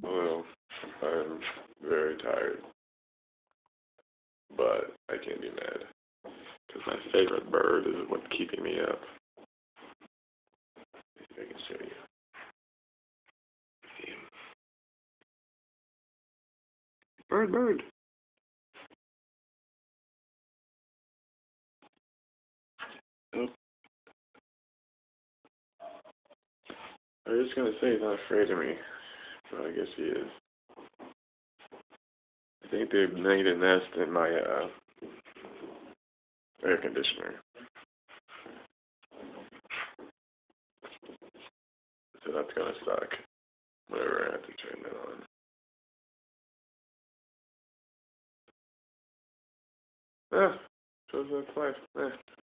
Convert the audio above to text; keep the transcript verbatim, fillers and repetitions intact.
Well, I'm very tired, but I can't be mad because my favorite bird is what's keeping me up. If I can show you. See him. Bird, bird. Oh. I was just gonna say he's not afraid of me, but I guess he is. I think they made a nest in my uh, air conditioner, so that's gonna suck. Whatever, I have to turn that on. Ah, so that's life. Eh.